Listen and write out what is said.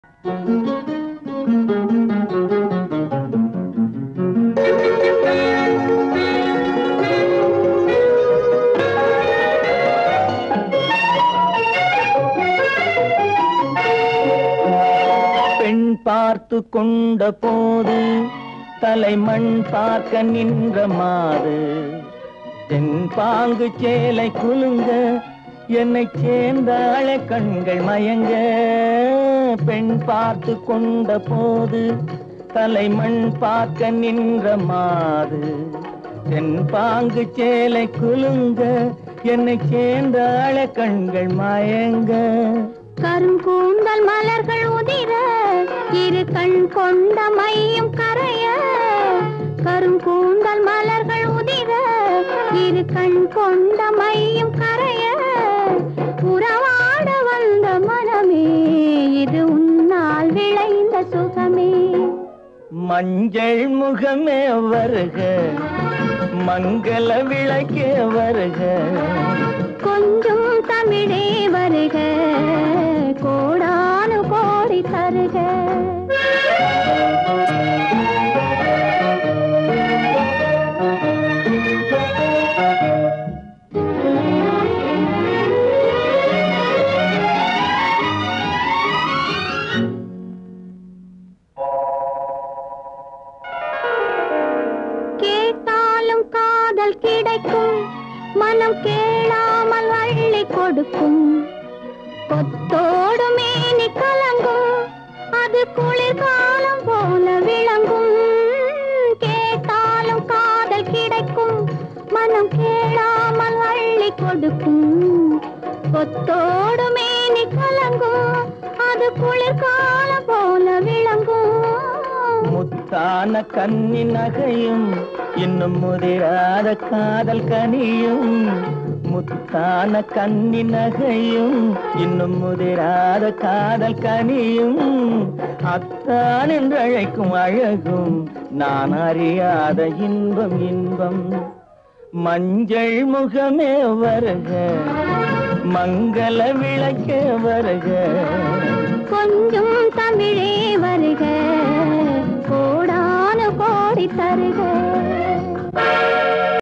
பெண் பார்த்து கொண்ட போது தலைமண் பார்க்க நின்ற மாது தென் பாங்கு சேலை குலுங்க என்னை சேர்ந்தாள கண்கள் மயங்க. பெண் பார்த்து கொண்ட போது தலைமண் பார்க்க நின்ற மாது தென் பாங்கு சேலை குலுங்க என்னை சேர்ந்தாள கண்கள் மயங்க. கருங்கூந்தல் மலர்கள் உதிர இரு கண் கொண்ட மையும் கரைய. கருங்கூந்தல் மலர்கள் உதிர இரு கண் கொண்ட மையும் கரைய. உறவாட வந்த மனமே இது உன்னால் விளைந்த சுகமே. மஞ்சள் முகமே வருக மங்கள விளக்கே வருக. கொஞ்சம் தமிழே வருக கோடானு கோடி தருக. கேட்டாலும் காதல் கிடைக்கும் மனம் கேளாமல் அள்ளி கொடுக்கும். கொத்தோடு மேனி கலங்கும் அது குளிர்காலம் போல விளங்கும். கேட்டாலும் காதல் கிடைக்கும் மனம் கேளாமல் அள்ளி கொடுக்கும். கொத்தோடு மேனி கலங்கும் அது குளிர்காலம் போல விளங்கும். முத்தான கன்னி நகையும் இன்னும் முதிராத காதல் கனியும். முத்தான கன்னி நகையும் இன்னும் முதிராத காதல் கனியும். அத்தான் என்றழைக்கும் அழகும் நான் அறியாத இன்பம் இன்பம். மஞ்சள் முகமே வருக மங்கள விளக்கே வருக. கொஞ்சம் தமிழே வருக கோடானு கோடி தருக.